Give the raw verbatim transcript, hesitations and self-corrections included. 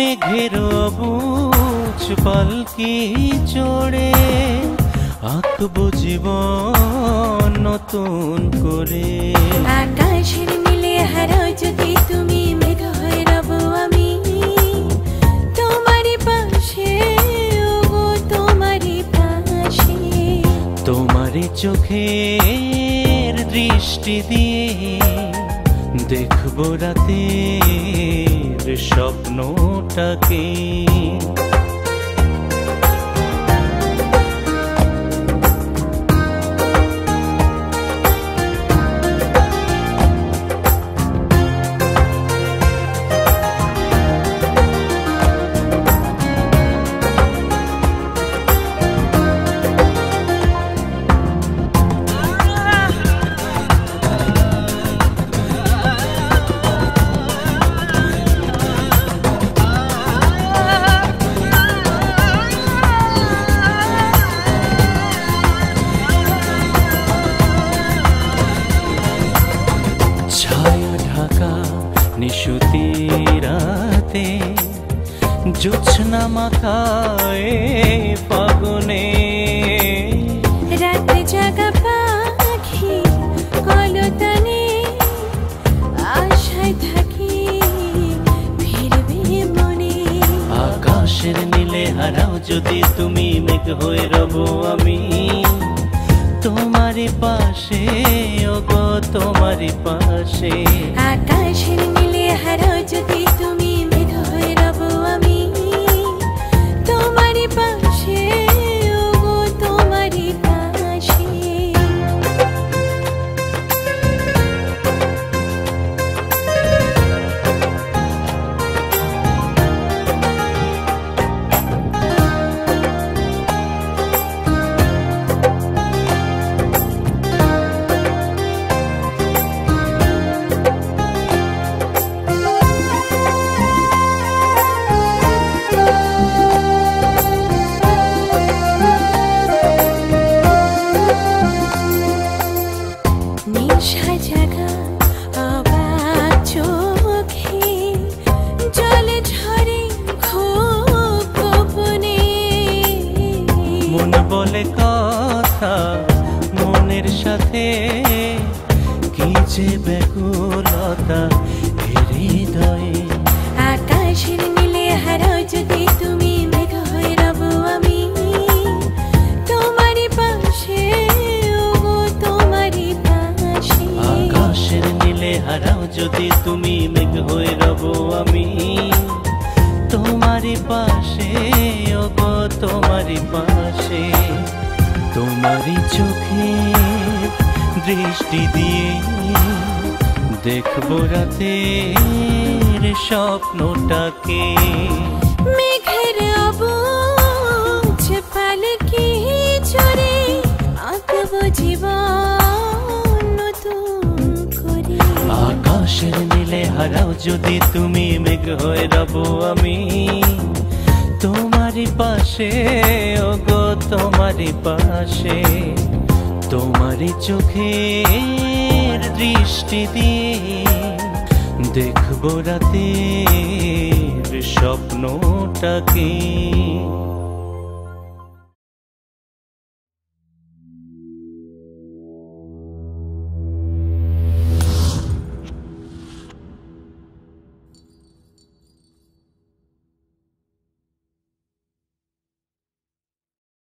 মেঘের বুঝ পালকি চড়ে আঁকবো জীবন নতুন করে। আকাশের নীলে হারাও যদি তুমি, মেঘ হয়ে রব আমি তোমারই পাশে, ওগো তোমারই পাশে। তোমারই চোখের দৃষ্টি দিয়ে দেখবো রাতের স্বপ্নটাকে। নিশুতি রাতে জোছনা মাথায় ফাগুনে, রাতে জাগা পাখি কলতানে আশায় থাকি ফিরবে মনে। আকাশের নীলে হারাও যদি তুমি, মেঘ হয়ে রব আমি তোমারই পাশে, ওগো তোমারই পাশে। আকাশের নীলে হারাও যদি তুমি, মেঘ হয়ে রব আমি তোমারই পাশে, ওগো তোমারই পাশে। মন বলে কথা মনের সাথে, কি যে ব্যাকুলতা হৃদয়ে। আকাশের নীলে হারাও যদি তুমি, মেঘ হয়ে রব আমি তোমারই পাশে, ওগো তোমারই পাশে। আকাশের নীলে হারাও যদি তুমি, মেঘ হয়ে রব আমি তোমারই পাশে, ওগো তোমারই পাশে। তোমারই চোখে দৃষ্টি দিয়ে দেখবো রাতের স্বপ্নটাকে। মেঘের বুঝ পালকি চড়ে আঁকবো জীবন নতুন করে। আকাশের নীলে হারাও যদি তুমি, মেঘ হয়ে রব আমি তোমারই পাশে, ওগো তোমারই পাশে। তোমারই চোখের দৃষ্টি দিয়ে দেখবো রাতের স্বপ্নটাকে।